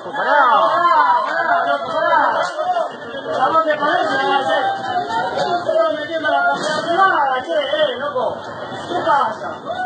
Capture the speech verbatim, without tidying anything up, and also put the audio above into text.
loco, pará. Pará, loco, pará. ¿A dónde parece la hacer? Estoy metiendo la campeonato privada, che, eh, loco. ¿Qué pasa?